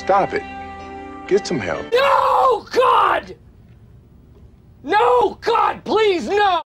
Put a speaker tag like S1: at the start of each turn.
S1: Stop it. Get some help.
S2: No, God! No, God, please, no!